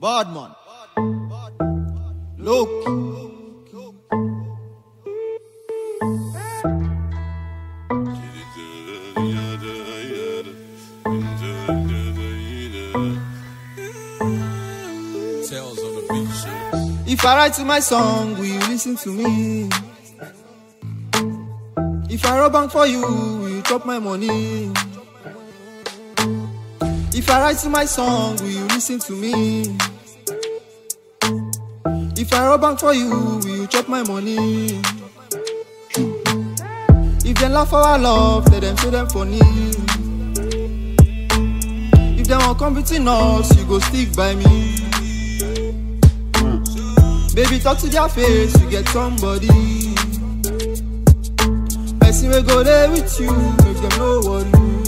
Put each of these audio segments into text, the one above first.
Badman. Look. If I write to my song, will you listen to me? If I rob bank for you, will you chop my money? If I write to my song, will you listen to me? If I rob bank for you, will you chop my money? If they laugh for our love, let them show them funny. If they won't come between us, you go stick by me. Baby, talk to their face, you get somebody. Person will go there with you, make them know what you do.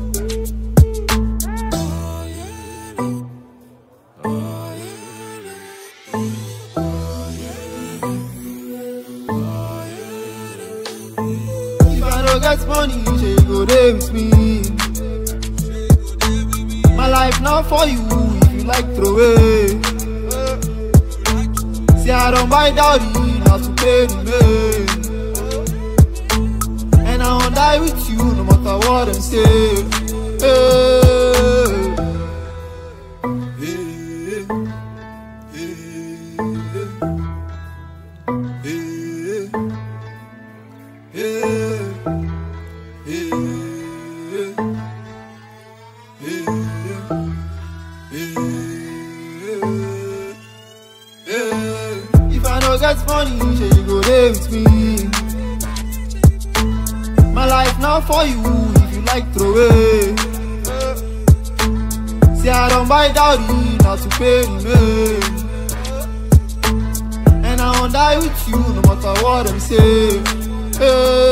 If I don't get money, she go there with me. My life not for you, if you like throw away. See, I don't buy dowry, not to pay the man. And I won't die with you, no matter what them say. If I don't get money, she go there with me. My life not for you, if you like throw away. See, I don't buy dowry, not to pay the man. And I won't die with you, no matter what them say.